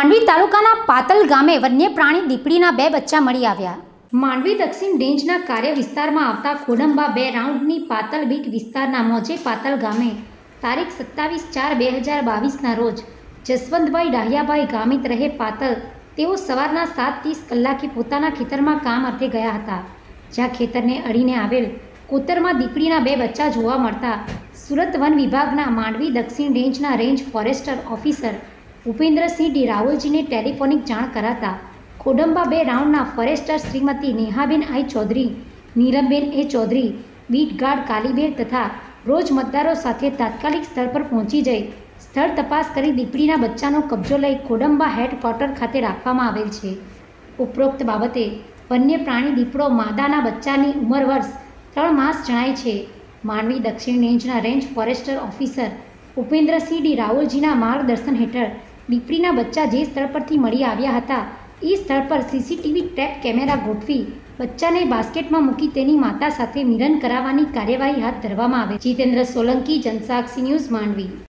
માંડવી તાલુકાના પાતલ ગામે વન્ય પ્રાણી દીપડીના 2 બચ્ચા મળી આવ્યા। માંડવી દક્ષિણ રેન્જના કાર્ય વિસ્તારમાં આવતા ખોડંબા 2 રાઉન્ડની પાતલ બીટ વિસ્તારના મોજે પાતલ ગામે તારીખ 27/4/2022ના રોજ જસવંતભાઈ ડાહિયાભાઈ ગામિત રહે પાતલ તેઓ સવારના 7:30 કલાકે પોતાના ખેતરમાં કામ અર્થે ગયા હતા, જ્યાં ખેતરને અડીને આવેલ કોતરમાં દીપડીના 2 બચ્ચા જોવા મળતા સુરત વન વિભાગના માંડવી દક્ષિણ રેન્જના range forester officer Bhupendrasinh D રાવલજીને ટેલિફોનિક જાણ કરાતા ખોડંબા 2 રાઉન્ડના forester Shrimati Nehaben I Chaudhari, Niramben A Chaudhari, beat guard Kaliben તથા રોજ મતદારો સાથે તાત્કાલિક સ્થળ પર પહોંચી જઈ સ્થળ તપાસ કરી દીપડીના બચ્ચાનો કબજો લઈ ખોડંબા હેડક્વાર્ટર ખાતે રાખવામાં આવેલ છે। ઉપરોક્ત બાબતે વન્ય પ્રાણી દીપડો માદાના બચ્ચાની ઉંમર વર્ષ 3 માસ જણાય છે। માંડવી દક્ષિણ રેન્જના range forester officer Bhupendrasinh D રાવલજીના માર્ગદર્શન હેઠળ દીપડીના બચ્ચા જે સ્થળ પરથી મળી આવ્યા હતા એ સ્થળ પર સીસીટીવી ટ્રેપ કેમેરા ગોઠવી બચ્ચાને બાસ્કેટમાં મૂકી તેની માતા સાથે મિલન કરાવવાની કાર્યવાહી હાથ ધરવામાં આવે। જીતેન્દ્ર સોલંકી, જનસાક્ષી ન્યૂઝ, માંડવી।